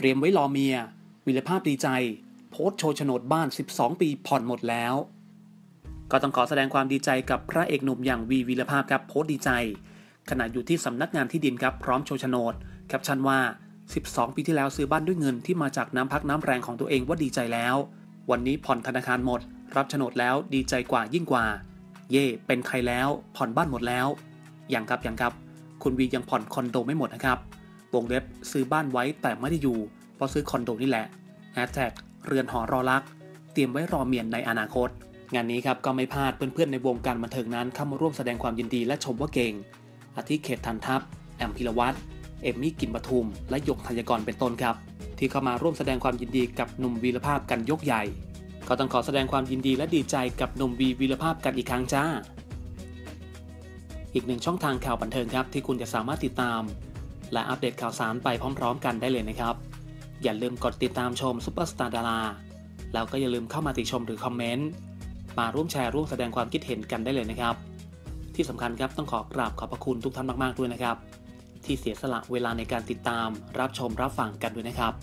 รียมไว้รอเมียวีรภาพดีใจโพสต์โชว์โฉนดบ้าน12ปีผ่อนหมดแล้วก็ต้องขอแสดงความดีใจกับพระเอกหนุ่มอย่างวีรภาพครับโพสต์ดีใจขณะอยู่ที่สำนักงานที่ดินครับพร้อมโชว์โฉนดแคปชั่นว่า12ปีที่แล้วซื้อบ้านด้วยเงินที่มาจากน้ำพักน้ำแรงของตัวเองว่าดีใจแล้ววันนี้ผ่อนธนาคารหมดรับโฉนดแล้วดีใจกว่ายิ่งกว่าเย่เป็นใครแล้วผ่อนบ้านหมดแล้วอย่างครับคุณวียังผ่อนคอนโดไม่หมดนะครับวงเล็บซื้อบ้านไว้แต่ไม่ได้อยู่เพราะซื้อคอนโดนี่แหละ#เรือนหอรอรักเตรียมไว้รอเมียในอนาคตงานนี้ครับก็ไม่พลาดเพื่อนๆในวงการบันเทิงนั้นเข้ามาร่วมแสดงความยินดีและชมว่าเก่งอาทิเขตทันทัพแอมพิรวัตรเอมมี่กลิ่นปทุมและหยกธัญกรเป็นต้นครับที่เข้ามาร่วมแสดงความยินดีกับหนุ่มวีรภาพกันยกใหญ่ก็ต้องขอแสดงความยินดีและดีใจกับหนุ่มวีรภาพกันอีกครั้งจ้าอีกหนึ่งช่องทางข่าวบันเทิงครับที่คุณจะสามารถติดตามและอัปเดตข่าวสารไปพร้อมๆกันได้เลยนะครับอย่าลืมกดติดตามชมซุปเปอร์สตาร์ดาราแล้วก็อย่าลืมเข้ามาติชมหรือคอมเมนต์มาร่วมแชร์ร่วมแสดงความคิดเห็นกันได้เลยนะครับที่สำคัญครับต้องขอกราบขอบพระคุณทุกท่านมากๆด้วยนะครับที่เสียสละเวลาในการติดตามรับชมรับฟังกันด้วยนะครับ